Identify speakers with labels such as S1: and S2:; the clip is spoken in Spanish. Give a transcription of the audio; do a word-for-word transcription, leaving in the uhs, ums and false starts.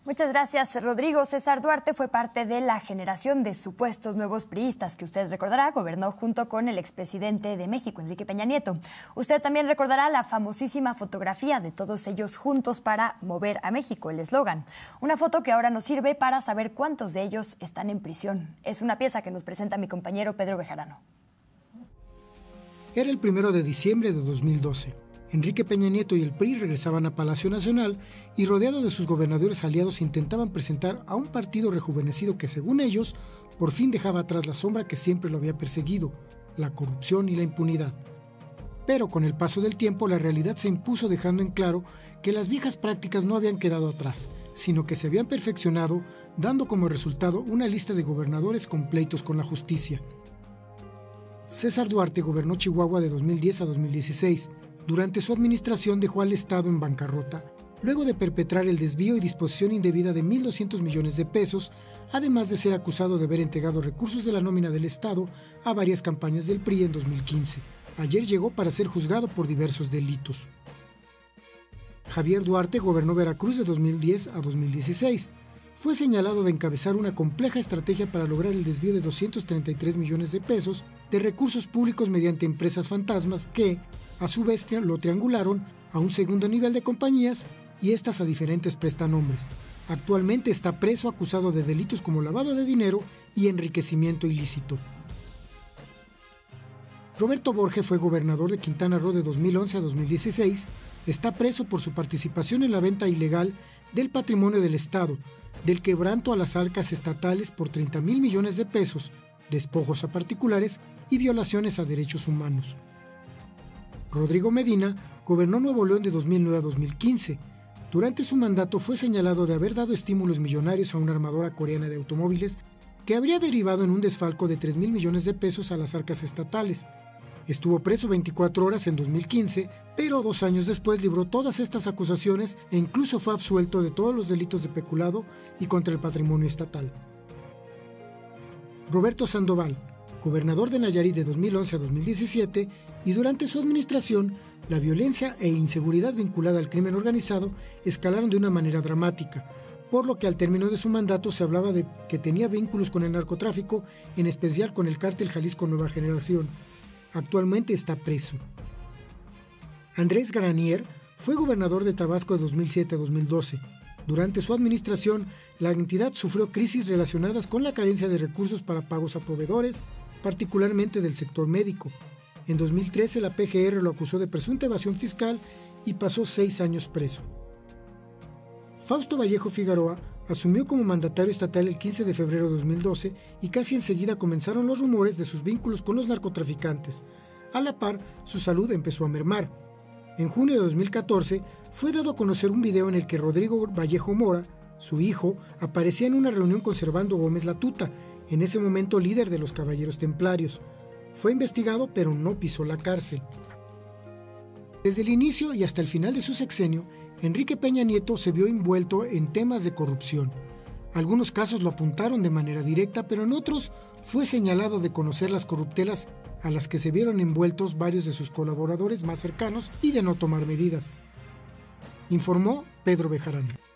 S1: Muchas gracias, Rodrigo. César Duarte fue parte de la generación de supuestos nuevos priistas que usted recordará, gobernó junto con el expresidente de México, Enrique Peña Nieto. Usted también recordará la famosísima fotografía de todos ellos juntos para mover a México, el eslogan. Una foto que ahora nos sirve para saber cuántos de ellos están en prisión. Es una pieza que nos presenta mi compañero Pedro Bejarano.
S2: Era el primero de diciembre de dos mil doce. Enrique Peña Nieto y el P R I regresaban a Palacio Nacional y, rodeado de sus gobernadores aliados, intentaban presentar a un partido rejuvenecido que, según ellos, por fin dejaba atrás la sombra que siempre lo había perseguido, la corrupción y la impunidad. Pero con el paso del tiempo, la realidad se impuso, dejando en claro que las viejas prácticas no habían quedado atrás, sino que se habían perfeccionado, dando como resultado una lista de gobernadores con pleitos con la justicia. César Duarte gobernó Chihuahua de dos mil diez a dos mil dieciséis. Durante su administración dejó al Estado en bancarrota, luego de perpetrar el desvío y disposición indebida de mil doscientos millones de pesos, además de ser acusado de haber entregado recursos de la nómina del Estado a varias campañas del P R I en dos mil quince. Ayer llegó para ser juzgado por diversos delitos. Javier Duarte gobernó Veracruz de dos mil diez a dos mil dieciséis. Fue señalado de encabezar una compleja estrategia para lograr el desvío de doscientos treinta y tres millones de pesos de recursos públicos mediante empresas fantasmas que, a su vez, lo triangularon a un segundo nivel de compañías y estas a diferentes prestanombres. Actualmente está preso acusado de delitos como lavado de dinero y enriquecimiento ilícito. Roberto Borge fue gobernador de Quintana Roo de dos mil once a dos mil dieciséis. Está preso por su participación en la venta ilegal del patrimonio del Estado, del quebranto a las arcas estatales por treinta mil millones de pesos, despojos a particulares y violaciones a derechos humanos. Rodrigo Medina gobernó Nuevo León de dos mil nueve a dos mil quince. Durante su mandato fue señalado de haber dado estímulos millonarios a una armadora coreana de automóviles que habría derivado en un desfalco de tres mil millones de pesos a las arcas estatales. Estuvo preso veinticuatro horas en dos mil quince, pero dos años después libró todas estas acusaciones e incluso fue absuelto de todos los delitos de peculado y contra el patrimonio estatal. Roberto Sandoval, gobernador de Nayarit de dos mil once a dos mil diecisiete, y durante su administración, la violencia e inseguridad vinculada al crimen organizado escalaron de una manera dramática, por lo que al término de su mandato se hablaba de que tenía vínculos con el narcotráfico, en especial con el cártel Jalisco Nueva Generación. Actualmente está preso. Andrés Granier fue gobernador de Tabasco de dos mil siete a dos mil doce. Durante su administración, la entidad sufrió crisis relacionadas con la carencia de recursos para pagos a proveedores, particularmente del sector médico. En dos mil trece, la P G R lo acusó de presunta evasión fiscal y pasó seis años preso. Fausto Vallejo Figueroa asumió como mandatario estatal el quince de febrero de dos mil doce y casi enseguida comenzaron los rumores de sus vínculos con los narcotraficantes. A la par, su salud empezó a mermar. En junio de dos mil catorce, fue dado a conocer un video en el que Rodrigo Vallejo Mora, su hijo, aparecía en una reunión con Servando Gómez Latuta, en ese momento líder de los Caballeros Templarios. Fue investigado, pero no pisó la cárcel. Desde el inicio y hasta el final de su sexenio, Enrique Peña Nieto se vio envuelto en temas de corrupción. Algunos casos lo apuntaron de manera directa, pero en otros fue señalado de conocer las corruptelas a las que se vieron envueltos varios de sus colaboradores más cercanos y de no tomar medidas. Informó Pedro Bejarano.